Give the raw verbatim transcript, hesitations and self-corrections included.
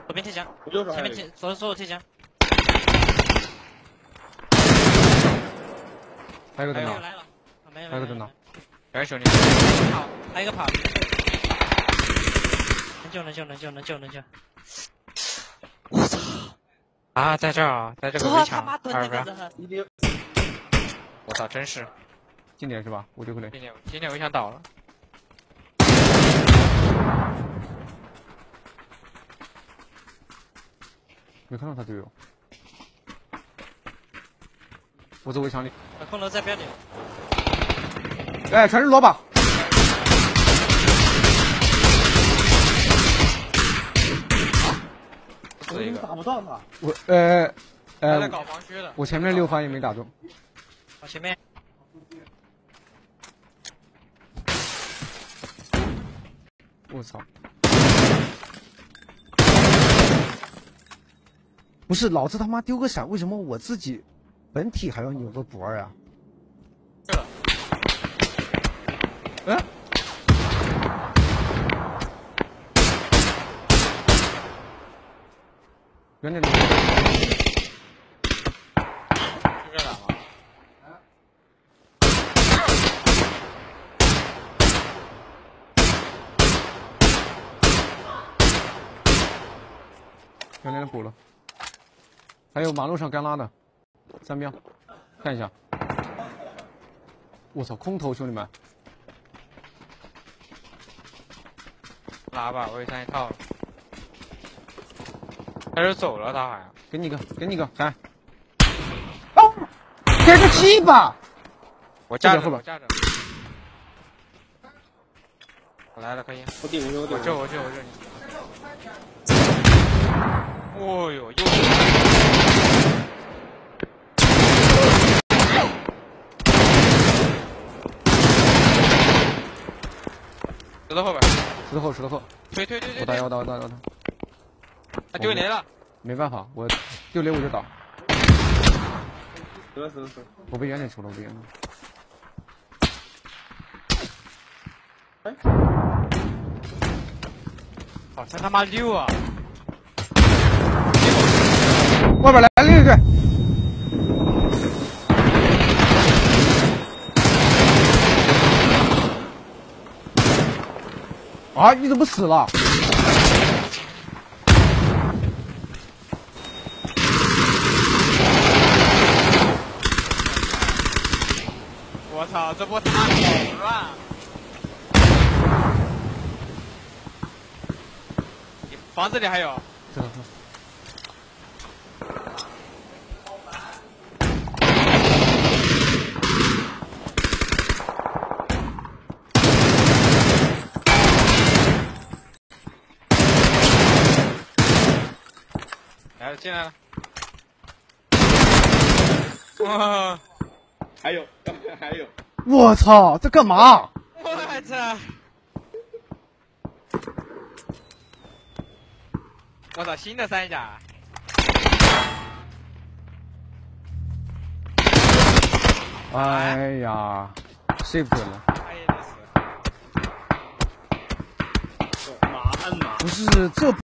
左边贴墙， 右手前面贴，左左手贴墙。 还有个在哪？ 来了，没有， 还有个在哪？ 两个兄弟， 跑，还有一个跑。能救，能救，能救，能救，能救。我操！ 啊，在这儿啊，在这个围墙，二分。我操，真是。 近点是吧？我丢回来。 今天今天围墙倒了。 没看到他队友。我在围墙里。 空楼在标点。 哎，全是萝卜。 我怎么打不到他？ 我呃呃， 他在搞防区的。 我前面六发也没打中。 往前面。 我操！不是，老子他妈丢个闪，为什么我自己本体还要扭个脖儿啊？嗯？远点点。 就这打吗？ 远点点补了。还有马路上干拉的，三标，看一下。我操，空投兄弟们！ 拉吧，我也上一套了。他是走了，他好像。 给你一个，给你一个，来。哦，给个鸡吧！ 我架着， 后边我架着。我来了，可以。 我顶着，我顶我救，我救，我救你。哦呦，又。石头后边， 石头后，石头后， 推推推推！ 我打我打我打我打！ 他丢雷了， 没办法，我丢雷我就倒。 得得得！ 我被远点出了，我被远点。 哎！ 好像他妈溜啊！ 外边来另一队。啊！你怎么死了？ 我操，这波打好乱！房子里还有。 这个。 来了，进来了。哇！ 还有，还有。 我操，这干嘛？ 我操！我操，新的三甲。 哎呀 ，save 准了。 哎呀，这是。 麻烦嘛。 不是这。